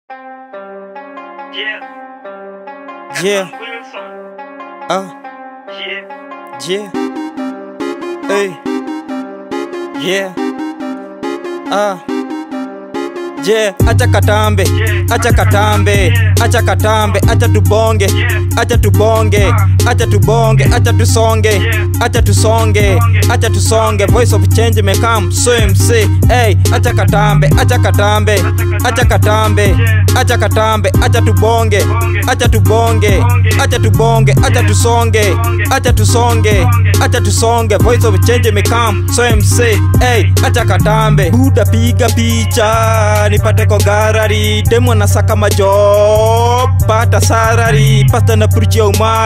Yeah. Yeah. Yeah. Hey. Yeah. Yeah, acha katambe, acha katambe, acha katambe, acha tubonge, acha tubonge, acha tubonge, acha tusonge, acha tusonge, acha tusonge. Voice of change may come, so MC. Hey, acha katambe, acha katambe, acha katambe, acha katambe, acha tubonge, acha tubonge, acha tubonge, acha tusonge, acha tusonge, acha tusonge. Voice of change may come, so MC. Hey, acha katambe. Buda piga picha nipate kwa garari, demo na saka majob, pata salary, pasta na preach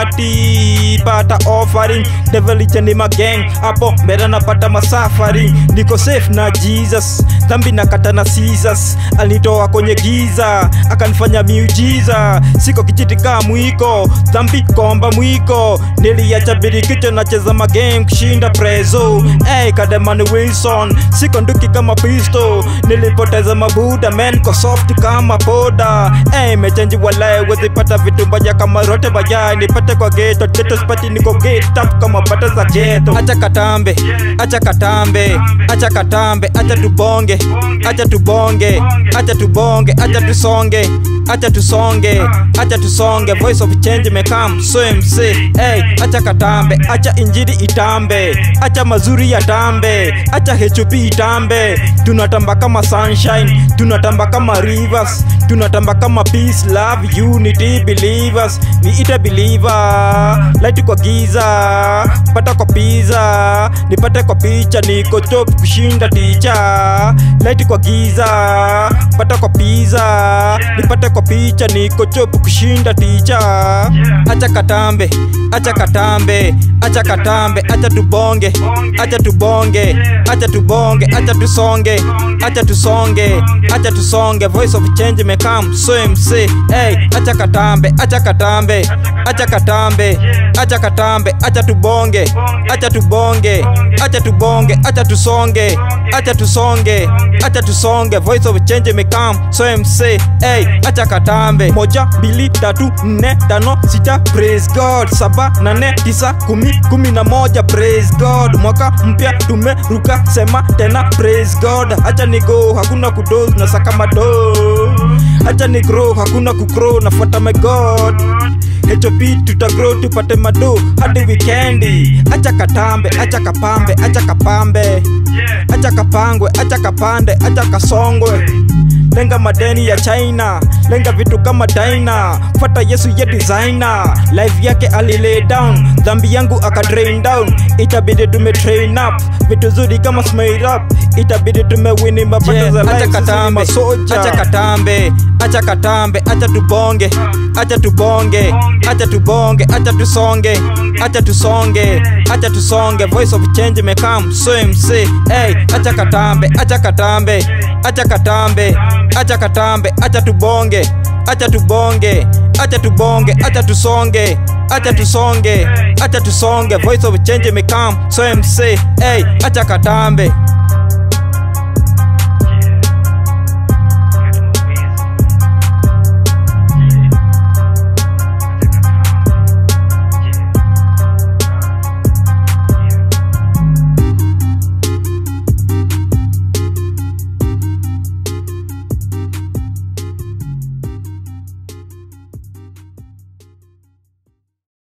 umati, pata offering, devil ichani magang, hapo mbele napata masafari, niko safe na Jesus, dhambi na kata na Caesars, alinitoa kwenye giza, akanifanya miujiza, siko kijiti kama mwiko, dhambi komba mwiko, niliacha birikicho na cheza magame kushinda prezo, kademani Wilson, siko nduki kama pisto, nilipoteza mabuda men ko soft kama poda, mechanji walai wezipata vitu mbaya kama rote baya, nipate kwa ghetto spati niko get up kama pata za ghetto. Acha katambe, acha katambe, acha katambe, acha tubonge, acha tubonge, acha tubonge, acha tusonge, acha tusonge, acha tusonge. Voice of change may come, so MC. Acha katambe, acha injili itambe, acha mazuri ya tambe, acha HOP itambe, tunatamba kama sunshine, tunatamba kama rivers, tunatamba kama peace, love, unity, believers. Niite believer, light kwa giza, pata kwa pizza, nipate kwa picha, niko top kushinda teacher. Light kwa giza, pata kwa pizza, nipate kwa picha, niko top kushinda teacher. Acha katambe, acha katambe, acha katambe, acha tubonge, acha tubonge, acha tubonge, acha tusonge, acha tusonge, acha tusonge. Voice of change may come, so MC. Acha katambe, acha katambe, acha katambe, acha katambe, acha tubonge, acha tubonge, acha tubonge, acha tusonge, acha tusonge, acha tusonge. Voice of change may come, so MC. Acha katambe. 1, 2, 3, 4, 5, 6, praise God. 7, 8, 9, 10, 11, praise God. Mwaka mpya tumeruka, sema tena praise God. Acha nigo, hakuna kudoz na saka mado, acha ni grow, hakuna kukrow, nafuata my God. HOP tutagrow tupate mado hadi weekendi. Acha katambe, acha kapambe, acha kapambe, acha kapangwe, acha kapande, acha kasongwe. Lenga madeni ya China, lenga vitu kama Daina, fata Yesu ya designer. Life yake alilay down, dhambi yangu akadrain down, itabidi tumetrain up, vitu zuri kama smile up, itabidi tumewini mabata za life. Acha katambe, acha katambe, acha katambe, acha tubonge, acha tubonge, acha tubonge, acha tusonge, acha tusonge, acha tusonge. Voice of change may come, so MC. Acha katambe, acha katambe, acha katambe, acha katambe, acha tubonge, acha tubonge, acha tubonge, acha tusonge, acha tusonge, acha tusonge. Voice of change may come, so MC. Acha katambe.